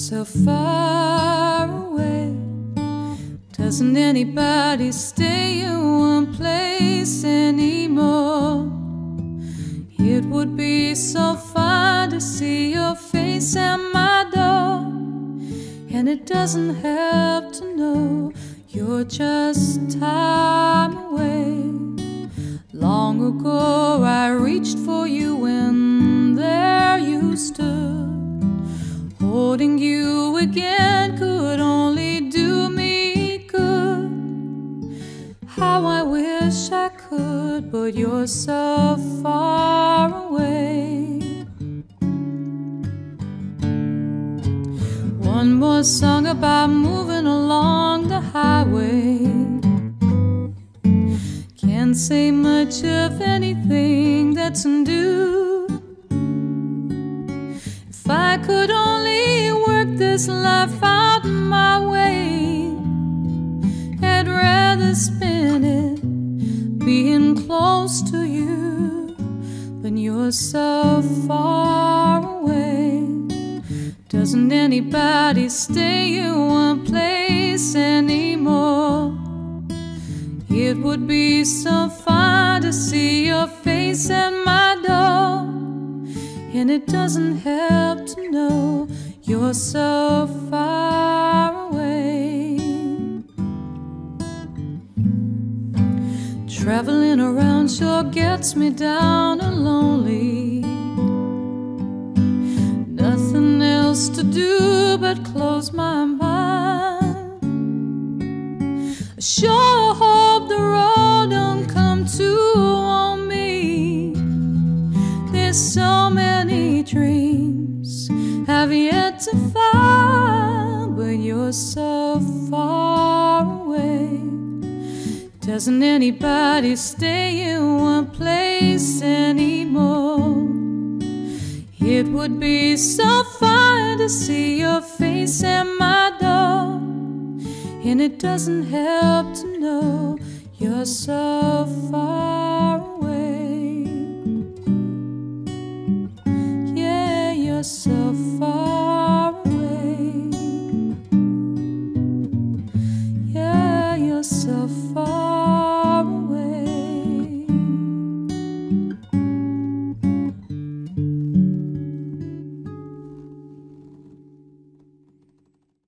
so far away. Doesn't anybody stay in one place anymore? It would be so fun to see your face at my door. And it doesn't help to know you're just time away. Long ago I reached for you and there you stood. Holding you again could only do me good. How I wish I could, but you're so far away. One more song about moving along the highway. Can't say much of anything that's new. If I could only work this life out my way, I'd rather spend it being close to you. But you're so far away. Doesn't anybody stay in one place anymore? It would be so fun to see your face at my door. And it doesn't help to know you're so far away. Traveling around sure gets me down and lonely. Nothing else to do but close my mind. I sure hope the road don't come to on me. There's so many dreams I've yet to find, but you're so far away. Doesn't anybody stay in one place anymore? It would be so fun to see your face at my door. And it doesn't help to know you're so far away. Yeah, you're so far away. Yeah, you're so